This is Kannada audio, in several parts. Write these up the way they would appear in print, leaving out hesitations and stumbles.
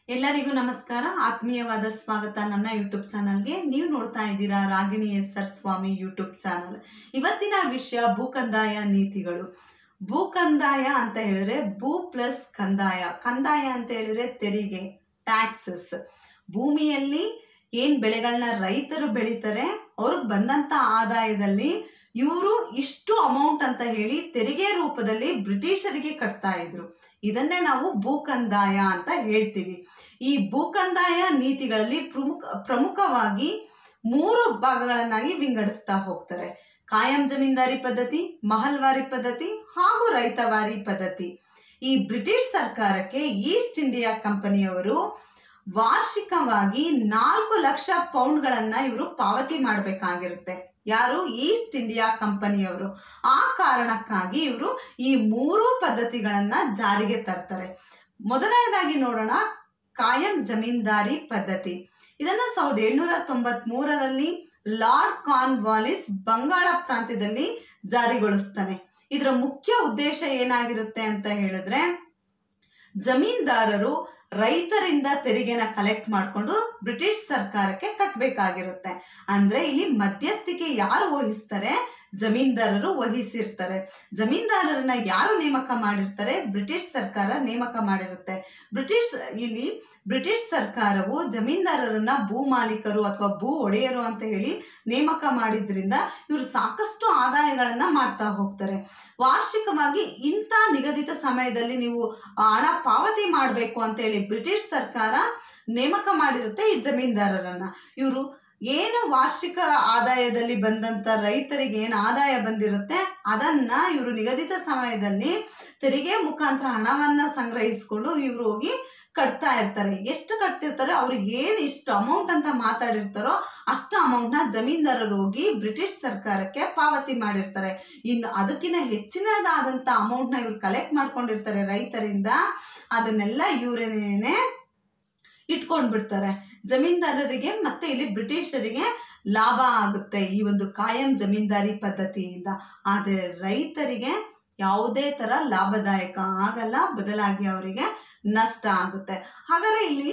ಎಲ್ಲರಿಗೂ ನಮಸ್ಕಾರ. ಆತ್ಮೀಯವಾದ ಸ್ವಾಗತ ನನ್ನ ಯೂಟ್ಯೂಬ್ ಚಾನಲ್ಗೆ. ನೀವು ನೋಡ್ತಾ ಇದ್ದೀರಾ Ragini SR. Swamy YouTube channel. ಇವತ್ತಿನ ವಿಷಯ ಭೂಕಂದಾಯ ನೀತಿಗಳು. ಭೂಕಂದಾಯ ಅಂತ ಹೇಳಿದ್ರೆ ಭೂ ಪ್ಲಸ್ ಕಂದಾಯ. ಕಂದಾಯ ಅಂತ ಹೇಳಿದ್ರೆ ತೆರಿಗೆ, ಟ್ಯಾಕ್ಸಸ್. ಭೂಮಿಯಲ್ಲಿ ಏನ್ ಬೆಳೆಗಳನ್ನ ರೈತರು ಬೆಳೀತಾರೆ, ಅವ್ರಿಗೆ ಬಂದಂತ ಆದಾಯದಲ್ಲಿ ಇವರು ಇಷ್ಟು ಅಮೌಂಟ್ ಅಂತ ಹೇಳಿ ತೆರಿಗೆ ರೂಪದಲ್ಲಿ ಬ್ರಿಟಿಷರಿಗೆ ಕಟ್ತಾ ಇದ್ರು. ಇದನ್ನೇ ನಾವು ಭೂಕಂದಾಯ ಅಂತ ಹೇಳ್ತೀವಿ. ಈ ಭೂಕಂದಾಯ ನೀತಿಗಳಲ್ಲಿ ಪ್ರಮುಖವಾಗಿ 3 ಭಾಗಗಳನ್ನಾಗಿ ವಿಂಗಡಿಸ್ತಾ ಹೋಗ್ತಾರೆ. ಕಾಯಂ ಜಮೀನ್ದಾರಿ ಪದ್ಧತಿ, ಮಹಲ್ವಾರಿ ಪದ್ಧತಿ ಹಾಗೂ ರೈತವಾರಿ ಪದ್ಧತಿ. ಈ ಬ್ರಿಟಿಷ್ ಸರ್ಕಾರಕ್ಕೆ ಈಸ್ಟ್ ಇಂಡಿಯಾ ಕಂಪನಿಯವರು ವಾರ್ಷಿಕವಾಗಿ 4 ಲಕ್ಷ ಪೌಂಡ್ಗಳನ್ನ ಇವರು ಪಾವತಿ ಮಾಡಬೇಕಾಗಿರುತ್ತೆ. ಯಾರು? ಈಸ್ಟ್ ಇಂಡಿಯಾ ಕಂಪನಿಯವರು. ಆ ಕಾರಣಕ್ಕಾಗಿ ಇವರು ಈ 3 ಪದ್ಧತಿಗಳನ್ನ ಜಾರಿಗೆ ತರ್ತಾರೆ. ಮೊದಲನೇದಾಗಿ ನೋಡೋಣ, ಕಾಯಂ ಜಮೀನ್ದಾರಿ ಪದ್ಧತಿ. ಇದನ್ನ 1793ರಲ್ಲಿ ಲಾರ್ಡ್ ಕಾರ್ನ್ವಾಲಿಸ್ ಬಂಗಾಳ ಪ್ರಾಂತ್ಯದಲ್ಲಿ ಜಾರಿಗೊಳಿಸ್ತಾನೆ. ಇದರ ಮುಖ್ಯ ಉದ್ದೇಶ ಏನಾಗಿರುತ್ತೆ ಅಂತ ಹೇಳಿದ್ರೆ, ಜಮೀನ್ದಾರರು ರೈತರಿಂದ ತೆರಿಗೆನ ಕಲೆಕ್ಟ್ ಮಾಡಿಕೊಂಡು ಬ್ರಿಟಿಷ್ ಸರ್ಕಾರಕ್ಕೆ ಕಟ್ಟಬೇಕಾಗಿರುತ್ತೆ. ಅಂದ್ರೆ ಇಲ್ಲಿ ಮಧ್ಯಸ್ಥಿಕೆ ಯಾರು ವಹಿಸ್ತಾರೆ? ಜಮೀನ್ದಾರರು ವಹಿಸಿರ್ತಾರೆ. ಜಮೀನ್ದಾರರನ್ನ ಯಾರು ನೇಮಕ ಮಾಡಿರ್ತಾರೆ? ಬ್ರಿಟಿಷ್ ಸರ್ಕಾರ ನೇಮಕ ಮಾಡಿರುತ್ತೆ. ಬ್ರಿಟಿಷ್ ಸರ್ಕಾರವು ಜಮೀನ್ದಾರರನ್ನ ಭೂ ಮಾಲೀಕರು ಅಥವಾ ಭೂ ಒಡೆಯರು ಅಂತ ಹೇಳಿ ನೇಮಕ ಮಾಡಿದ್ರಿಂದ ಇವರು ಸಾಕಷ್ಟು ಆದಾಯಗಳನ್ನ ಮಾಡ್ತಾ ಹೋಗ್ತಾರೆ. ವಾರ್ಷಿಕವಾಗಿ ಇಂಥ ನಿಗದಿತ ಸಮಯದಲ್ಲಿ ನೀವು ಹಣ ಪಾವತಿ ಮಾಡಬೇಕು ಅಂತ ಹೇಳಿ ಬ್ರಿಟಿಷ್ ಸರ್ಕಾರ ನೇಮಕ ಮಾಡಿರುತ್ತೆ ಈ ಜಮೀನ್ದಾರರನ್ನ. ಇವರು ಏನು ವಾರ್ಷಿಕ ಆದಾಯದಲ್ಲಿ ಬಂದಂತ ರೈತರಿಗೆ ಏನು ಆದಾಯ ಬಂದಿರುತ್ತೆ ಅದನ್ನ ಇವರು ನಿಗದಿತ ಸಮಯದಲ್ಲಿ ತೆರಿಗೆ ಮುಖಾಂತರ ಹಣವನ್ನ ಸಂಗ್ರಹಿಸಿಕೊಂಡು ಇವರು ಹೋಗಿ ಕಟ್ತಾ ಇರ್ತಾರೆ. ಎಷ್ಟು ಕಟ್ಟಿರ್ತಾರೆ, ಅವ್ರು ಏನು ಇಷ್ಟು ಅಮೌಂಟ್ ಅಂತ ಮಾತಾಡಿರ್ತಾರೋ ಅಷ್ಟು ಅಮೌಂಟ್ನ ಜಮೀನ್ದಾರರು ಹೋಗಿ ಬ್ರಿಟಿಷ್ ಸರ್ಕಾರಕ್ಕೆ ಪಾವತಿ ಮಾಡಿರ್ತಾರೆ. ಇನ್ನು ಅದಕ್ಕಿಂತ ಹೆಚ್ಚಿನದಾದಂಥ ಅಮೌಂಟ್ನ ಇವ್ರು ಕಲೆಕ್ಟ್ ಮಾಡ್ಕೊಂಡಿರ್ತಾರೆ ರೈತರಿಂದ. ಅದನ್ನೆಲ್ಲ ಇವರೇನೇ ಇಟ್ಕೊಂಡು ಬಿಡ್ತಾರೆ. ಜಮೀನ್ದಾರರಿಗೆ ಮತ್ತೆ ಇಲ್ಲಿ ಬ್ರಿಟಿಷರಿಗೆ ಲಾಭ ಆಗುತ್ತೆ ಈ ಒಂದು ಕಾಯಂ ಜಮೀನ್ದಾರಿ ಪದ್ಧತಿಯಿಂದ. ಆದರೆ ರೈತರಿಗೆ ಯಾವುದೇ ತರ ಲಾಭದಾಯಕ ಆಗಲ್ಲ, ಬದಲಾಗಿ ಅವರಿಗೆ ನಷ್ಟ ಆಗುತ್ತೆ. ಹಾಗಾದ್ರೆ ಇಲ್ಲಿ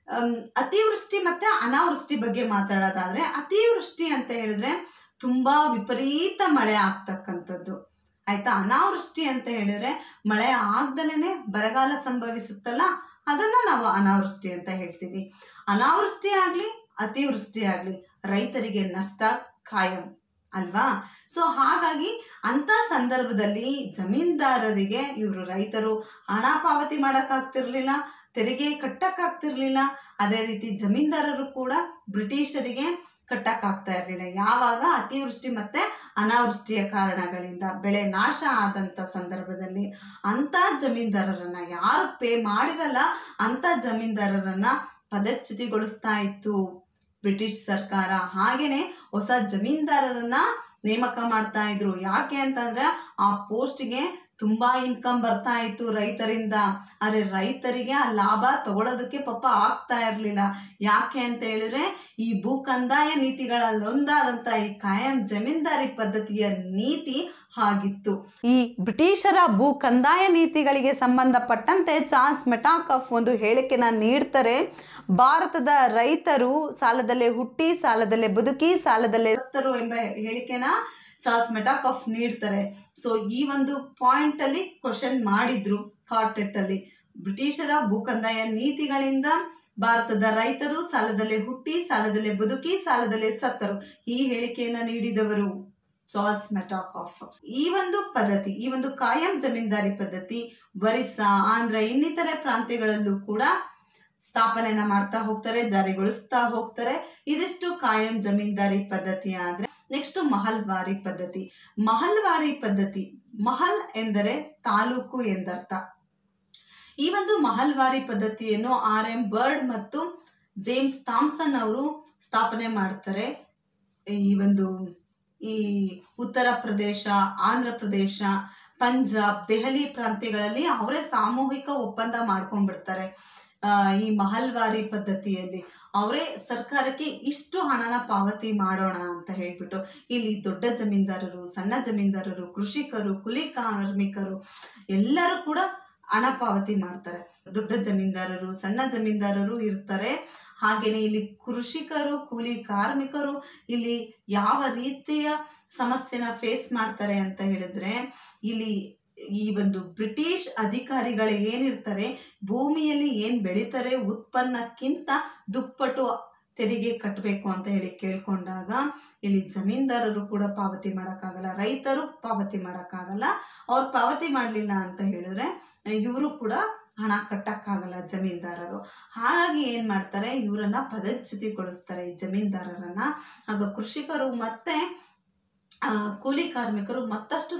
ಅತಿವೃಷ್ಟಿ ಮತ್ತೆ ಅನಾವೃಷ್ಟಿ ಬಗ್ಗೆ ಮಾತಾಡೋದಾದ್ರೆ, ಅತಿವೃಷ್ಟಿ ಅಂತ ಹೇಳಿದ್ರೆ ತುಂಬಾ ವಿಪರೀತ ಮಳೆ ಆಗ್ತಕ್ಕಂಥದ್ದು, ಆಯ್ತಾ. ಅನಾವೃಷ್ಟಿ ಅಂತ ಹೇಳಿದ್ರೆ ಮಳೆ ಆಗ್ದಲೇನೆ ಬರಗಾಲ ಸಂಭವಿಸುತ್ತಲ್ಲ, ಅದನ್ನ ನಾವು ಅನಾವೃಷ್ಟಿ ಅಂತ ಹೇಳ್ತೀವಿ. ಅನಾವೃಷ್ಟಿ ಆಗ್ಲಿ ಅತಿವೃಷ್ಟಿ ಆಗ್ಲಿ ರೈತರಿಗೆ ನಷ್ಟ ಖಾಯಂ ಅಲ್ವಾ. ಸೊ ಹಾಗಾಗಿ ಅಂತ ಸಂದರ್ಭದಲ್ಲಿ ಜಮೀನ್ದಾರರಿಗೆ ಇವರು ರೈತರು ಹಣ ಪಾವತಿ ಮಾಡೋಕ್ಕಾಗ್ತಿರ್ಲಿಲ್ಲ, ತೆರಿಗೆ ಕಟ್ಟಕ್ಕಾಗ್ತಿರ್ಲಿಲ್ಲ. ಅದೇ ರೀತಿ ಜಮೀನ್ದಾರರು ಕೂಡ ಬ್ರಿಟಿಷರಿಗೆ ಕಟ್ಟಕ್ಕಾಗ್ತಾ ಇರಲಿಲ್ಲ. ಯಾವಾಗ? ಅತಿವೃಷ್ಟಿ ಮತ್ತೆ ಅನಾವೃಷ್ಟಿಯ ಕಾರಣಗಳಿಂದ ಬೆಳೆ ನಾಶ ಆದಂತ ಸಂದರ್ಭದಲ್ಲಿ ಅಂತ ಜಮೀನ್ದಾರರನ್ನ ಯಾರು ಪೇ ಮಾಡಿರಲ್ಲ ಅಂತ ಜಮೀನ್ದಾರರನ್ನ ಪದಚ್ಯುತಿಗೊಳಿಸ್ತಾ ಇತ್ತು ಬ್ರಿಟಿಷ್ ಸರ್ಕಾರ. ಹಾಗೇನೆ ಹೊಸ ಜಮೀನ್ದಾರರನ್ನ ನೇಮಕ ಮಾಡ್ತಾ ಇದ್ರು. ಯಾಕೆ ಅಂತಂದ್ರೆ ಆ ಪೋಸ್ಟ್ಗೆ ತುಂಬಾ ಇನ್ಕಮ್ ಬರ್ತಾ ಇತ್ತು ರೈತರಿಂದ. ಆದ್ರೆ ರೈತರಿಗೆ ಆ ಲಾಭ ತಗೊಳ್ಳೋದಕ್ಕೆ ಪಾಪ ಆಗ್ತಾ ಇರ್ಲಿಲ್ಲ. ಯಾಕೆ ಅಂತ ಹೇಳಿದ್ರೆ ಈ ಭೂ ಕಂದಾಯ ನೀತಿಗಳಲ್ಲೊಂದಾದಂತ ಈ ಕಾಯಂ ಜಮೀನ್ದಾರಿ ಪದ್ಧತಿಯ ನೀತಿ ಆಗಿತ್ತು. ಈ ಬ್ರಿಟಿಷರ ಭೂ ಕಂದಾಯ ನೀತಿಗಳಿಗೆ ಸಂಬಂಧಪಟ್ಟಂತೆ ಚಾರ್ಲ್ಸ್ ಮೆಟಾಕಾಫ್ ಒಂದು ಹೇಳಿಕೆನ ನೀಡ್ತಾರೆ. ಭಾರತದ ರೈತರು ಸಾಲದಲ್ಲೇ ಹುಟ್ಟಿ, ಸಾಲದಲ್ಲೇ ಬದುಕಿ, ಸಾಲದಲ್ಲೇ ಸತ್ತರು ಎಂಬ ಹೇಳಿಕೆನ ಚಾರ್ಲ್ಸ್ ಮೆಟಾಕಾಫ್ ನೀಡ್ತಾರೆ. ಸೊ ಈ ಒಂದು ಪಾಯಿಂಟ್ ಅಲ್ಲಿ ಕ್ವಶನ್ ಮಾಡಿದ್ರು ಕಾರ್ಟೆಟ್ ಅಲ್ಲಿ. ಬ್ರಿಟಿಷರ ಭೂ ಕಂದಾಯ ನೀತಿಗಳಿಂದ ಭಾರತದ ರೈತರು ಸಾಲದಲ್ಲೇ ಹುಟ್ಟಿ, ಸಾಲದಲ್ಲೇ ಬದುಕಿ, ಸಾಲದಲ್ಲೇ ಸತ್ತರು, ಈ ಹೇಳಿಕೆಯನ್ನ ನೀಡಿದವರು ಚಾರ್ಲ್ಸ್ ಮೆಟಾಕಾಫ್. ಈ ಒಂದು ಪದ್ಧತಿ, ಈ ಒಂದು ಕಾಯಂ ಜಮೀನ್ದಾರಿ ಪದ್ಧತಿ ಒರಿಸ್ಸಾ, ಆಂಧ್ರ ಇನ್ನಿತರೆ ಪ್ರಾಂತ್ಯಗಳಲ್ಲೂ ಕೂಡ ಸ್ಥಾಪನೆನ ಮಾಡ್ತಾ ಹೋಗ್ತಾರೆ, ಜಾರಿಗೊಳಿಸ್ತಾ ಹೋಗ್ತಾರೆ. ಇದಿಷ್ಟು ಕಾಯಂ ಜಮೀನ್ದಾರಿ ಪದ್ಧತಿ. ಆದ್ರೆ ನೆಕ್ಸ್ಟ್ ಮಹಲ್ವಾರಿ ಪದ್ಧತಿ. ಮಹಲ್ವಾರಿ ಪದ್ಧತಿ, ಮಹಲ್ ಎಂದರೆ ತಾಲೂಕು ಎಂದರ್ಥ. ಈ ಒಂದು ಮಹಲ್ವಾರಿ ಪದ್ಧತಿಯನ್ನು R.M. ಬರ್ಡ್ ಮತ್ತು ಜೇಮ್ಸ್ ಥಾಮ್ಸನ್ ಅವರು ಸ್ಥಾಪನೆ ಮಾಡ್ತಾರೆ. ಈ ಉತ್ತರ ಪ್ರದೇಶ, ಆಂಧ್ರ ಪ್ರದೇಶ, ಪಂಜಾಬ್, ದೆಹಲಿ ಪ್ರಾಂತ್ಯಗಳಲ್ಲಿ ಅವರೇ ಸಾಮೂಹಿಕ ಒಪ್ಪಂದ ಮಾಡ್ಕೊಂಡ್ಬಿಡ್ತಾರೆ. ಈ ಮಹಲ್ವಾರಿ ಪದ್ಧತಿಯಲ್ಲಿ ಅವರೇ ಸರ್ಕಾರಕ್ಕೆ ಇಷ್ಟು ಹಣನ ಪಾವತಿ ಮಾಡೋಣ ಅಂತ ಹೇಳ್ಬಿಟ್ಟು ಇಲ್ಲಿ ದೊಡ್ಡ ಜಮೀನ್ದಾರರು, ಸಣ್ಣ ಜಮೀನ್ದಾರರು, ಕೃಷಿಕರು, ಕೂಲಿ ಕಾರ್ಮಿಕರು ಎಲ್ಲರೂ ಕೂಡ ಹಣ ಪಾವತಿ ಮಾಡ್ತಾರೆ. ದೊಡ್ಡ ಜಮೀನ್ದಾರರು, ಸಣ್ಣ ಜಮೀನ್ದಾರರು ಇರ್ತಾರೆ. ಹಾಗೇನೆ ಇಲ್ಲಿ ಕೃಷಿಕರು, ಕೂಲಿ ಕಾರ್ಮಿಕರು ಇಲ್ಲಿ ಯಾವ ರೀತಿಯ ಸಮಸ್ಯೆನ ಫೇಸ್ ಮಾಡ್ತಾರೆ ಅಂತ ಹೇಳಿದ್ರೆ, ಇಲ್ಲಿ ಈ ಒಂದು ಬ್ರಿಟಿಷ್ ಅಧಿಕಾರಿಗಳು ಏನಿರ್ತಾರೆ, ಭೂಮಿಯಲ್ಲಿ ಏನ್ ಬೆಳೀತಾರೆ ಉತ್ಪನ್ನಕ್ಕಿಂತ ದುಪ್ಪಟ್ಟು ತೆರಿಗೆ ಕಟ್ಟಬೇಕು ಅಂತ ಹೇಳಿ ಕೇಳ್ಕೊಂಡಾಗ ಇಲ್ಲಿ ಜಮೀನ್ದಾರರು ಕೂಡ ಪಾವತಿ ಮಾಡೋಕ್ಕಾಗಲ್ಲ, ರೈತರು ಪಾವತಿ ಮಾಡೋಕ್ಕಾಗಲ್ಲ. ಅವ್ರು ಪಾವತಿ ಮಾಡಲಿಲ್ಲ ಅಂತ ಹೇಳಿದ್ರೆ ಇವರು ಕೂಡ ಹಣ ಕಟ್ಟಕ್ಕಾಗಲ್ಲ ಜಮೀನ್ದಾರರು. ಹಾಗಾಗಿ ಏನು ಮಾಡ್ತಾರೆ, ಇವರನ್ನ ಪದಚ್ಯುತಿಗೊಳಿಸ್ತಾರೆ ಈ ಜಮೀನ್ದಾರರನ್ನ. ಆಗ ಕೃಷಿಕರು ಮತ್ತೆ ಕೂಲಿ ಕಾರ್ಮಿಕರು ಮತ್ತಷ್ಟು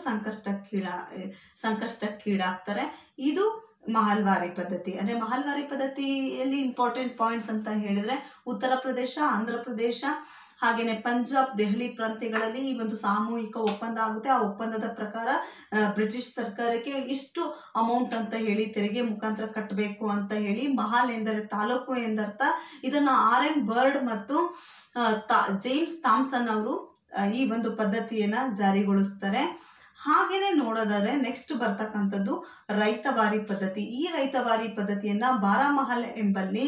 ಸಂಕಷ್ಟಕ್ಕೀಡಾಗ್ತಾರೆ. ಇದು ಮಹಲ್ವಾರಿ ಪದ್ಧತಿ. ಅಂದರೆ ಮಹಲ್ವಾರಿ ಪದ್ಧತಿಯಲ್ಲಿ ಇಂಪಾರ್ಟೆಂಟ್ ಪಾಯಿಂಟ್ಸ್ ಅಂತ ಹೇಳಿದ್ರೆ ಉತ್ತರ ಪ್ರದೇಶ, ಆಂಧ್ರ ಪ್ರದೇಶ, ಹಾಗೆಯೇ ಪಂಜಾಬ್, ದೆಹಲಿ ಪ್ರಾಂತ್ಯಗಳಲ್ಲಿ ಈ ಒಂದು ಸಾಮೂಹಿಕ ಒಪ್ಪಂದ ಆಗುತ್ತೆ. ಆ ಒಪ್ಪಂದದ ಪ್ರಕಾರ ಬ್ರಿಟಿಷ್ ಸರ್ಕಾರಕ್ಕೆ ಇಷ್ಟು ಅಮೌಂಟ್ ಅಂತ ಹೇಳಿ ತೆರಿಗೆ ಮುಖಾಂತರ ಕಟ್ಟಬೇಕು ಅಂತ ಹೇಳಿ, ಮಹಲ್ ಎಂದರೆ ತಾಲೂಕು ಎಂದರ್ಥ. ಇದನ್ನು RN ಬರ್ಡ್ ಮತ್ತು ಜೇಮ್ಸ್ ಥಾಮ್ಸನ್ ಅವರು ಈ ಒಂದು ಪದ್ಧತಿಯನ್ನ ಜಾರಿಗೊಳಿಸ್ತಾರೆ. ಹಾಗೇನೆ ನೋಡೋದಾದ್ರೆ ನೆಕ್ಸ್ಟ್ ಬರ್ತಕ್ಕಂಥದ್ದು ರೈತವಾರಿ ಪದ್ಧತಿ. ಈ ರೈತವಾರಿ ಪದ್ಧತಿಯನ್ನ ಬಾರಾಮಹಲ್ ಎಂಬಲ್ಲಿ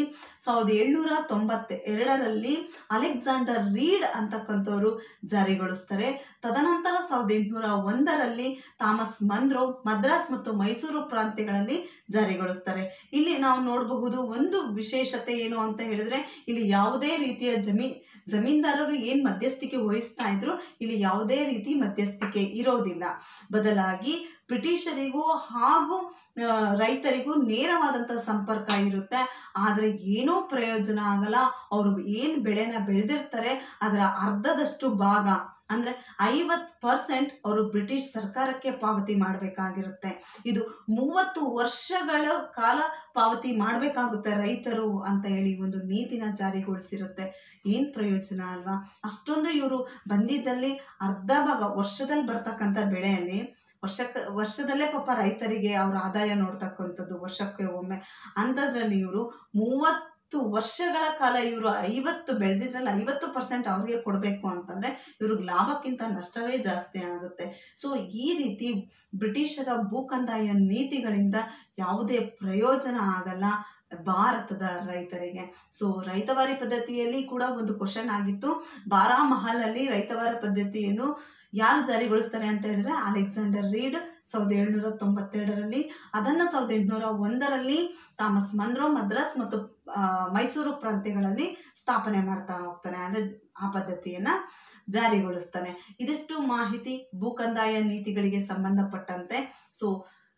1792ರಲ್ಲಿ ಅಲೆಕ್ಸಾಂಡರ್ ರೀಡ್ ಅಂತಕ್ಕಂಥವ್ರು ಜಾರಿಗೊಳಿಸ್ತಾರೆ. ತದನಂತರ 1801ರಲ್ಲಿ ಥಾಮಸ್ ಮನ್ರೋ ಮದ್ರಾಸ್ ಮತ್ತು ಮೈಸೂರು ಪ್ರಾಂತ್ಯಗಳಲ್ಲಿ ಜಾರಿಗೊಳಿಸ್ತಾರೆ. ಇಲ್ಲಿ ನಾವು ನೋಡಬಹುದು ಒಂದು ವಿಶೇಷತೆ ಏನು ಅಂತ ಹೇಳಿದ್ರೆ, ಇಲ್ಲಿ ಯಾವುದೇ ರೀತಿಯ ಜಮೀನ್ದಾರರು ಏನ್ ಮಧ್ಯಸ್ಥಿಕೆ ವಹಿಸ್ತಾ ಇದ್ರು, ಇಲ್ಲಿ ಯಾವುದೇ ರೀತಿ ಮಧ್ಯಸ್ಥಿಕೆ ಇರೋದಿಲ್ಲ. ಬದಲಾಗಿ ಬ್ರಿಟಿಷರಿಗೂ ಹಾಗೂ ರೈತರಿಗೂ ನೇರವಾದಂಥ ಸಂಪರ್ಕ ಇರುತ್ತೆ. ಆದರೆ ಏನೂ ಪ್ರಯೋಜನ ಆಗಲ್ಲ. ಅವರು ಏನು ಬೆಳೆನ ಬೆಳೆದಿರ್ತಾರೆ ಅದರ ಅರ್ಧದಷ್ಟು ಭಾಗ ಅಂದರೆ 50% ಅವರು ಬ್ರಿಟಿಷ್ ಸರ್ಕಾರಕ್ಕೆ ಪಾವತಿ ಮಾಡಬೇಕಾಗಿರುತ್ತೆ. ಇದು 30 ವರ್ಷಗಳ ಕಾಲ ಪಾವತಿ ಮಾಡಬೇಕಾಗುತ್ತೆ ರೈತರು ಅಂತ ಹೇಳಿ ಒಂದು ನೀತಿನ ಜಾರಿಗೊಳಿಸಿರುತ್ತೆ. ಏನು ಪ್ರಯೋಜನ ಅಲ್ವಾ? ಅಷ್ಟೊಂದು ಇವರು ಬಂದಿದ್ದಲ್ಲಿ ಅರ್ಧ ಭಾಗ ವರ್ಷದಲ್ಲಿ ಬರ್ತಕ್ಕಂಥ ಬೆಳೆಯಲ್ಲಿ ವರ್ಷದಲ್ಲೇ ಪಾಪ ರೈತರಿಗೆ ಅವ್ರ ಆದಾಯ ನೋಡ್ತಕ್ಕಂಥದ್ದು ವರ್ಷಕ್ಕೆ ಒಮ್ಮೆ. ಅಂಥದ್ರಲ್ಲಿ ಇವರು 30 ವರ್ಷಗಳ ಕಾಲ ಇವರು 50 ಬೆಳೆದಿದ್ರಲ್ಲಿ 50% ಅವ್ರಿಗೆ ಕೊಡಬೇಕು ಅಂತಂದರೆ ಇವ್ರಿಗೆ ಲಾಭಕ್ಕಿಂತ ನಷ್ಟವೇ ಜಾಸ್ತಿ ಆಗುತ್ತೆ. ಸೊ ಈ ರೀತಿ ಬ್ರಿಟಿಷರ ಭೂಕಂದಾಯ ನೀತಿಗಳಿಂದ ಯಾವುದೇ ಪ್ರಯೋಜನ ಆಗಲ್ಲ ಭಾರತದ ರೈತರಿಗೆ. ಸೊ ರೈತವಾರಿ ಪದ್ಧತಿಯಲ್ಲಿ ಕೂಡ ಒಂದು ಕ್ವಶನ್ ಆಗಿತ್ತು. ಬಾರಾಮಹಲಲ್ಲಿ ರೈತವಾರಿ ಪದ್ಧತಿಯನ್ನು ಯಾರು ಜಾರಿಗೊಳಿಸ್ತಾರೆ ಅಂತ ಹೇಳಿದ್ರೆ ಅಲೆಕ್ಸಾಂಡರ್ ರೀಡ್ 1792ರಲ್ಲಿ. ಅದನ್ನು 1801ರಲ್ಲಿ ಥಾಮಸ್ ಮನ್ರೋ ಮದ್ರಾಸ್ ಮತ್ತು ಮೈಸೂರು ಪ್ರಾಂತ್ಯಗಳಲ್ಲಿ ಸ್ಥಾಪನೆ ಮಾಡ್ತಾ ಹೋಗ್ತಾನೆ, ಅಂದರೆ ಆ ಪದ್ಧತಿಯನ್ನ ಜಾರಿಗೊಳಿಸ್ತಾನೆ. ಇದಿಷ್ಟು ಮಾಹಿತಿ ಭೂಕಂದಾಯ ನೀತಿಗಳಿಗೆ ಸಂಬಂಧಪಟ್ಟಂತೆ. ಸೊ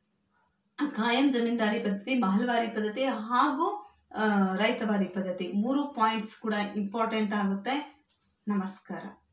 ಕಾಯಂ ಜಮೀನ್ದಾರಿ ಪದ್ಧತಿ, ಮಹಲ್ವಾರಿ ಪದ್ಧತಿ ಹಾಗೂ ರೈತವಾರಿ ಪದ್ಧತಿ 3 ಪಾಯಿಂಟ್ಸ್ ಕೂಡ ಇಂಪಾರ್ಟೆಂಟ್ ಆಗುತ್ತೆ. ನಮಸ್ಕಾರ.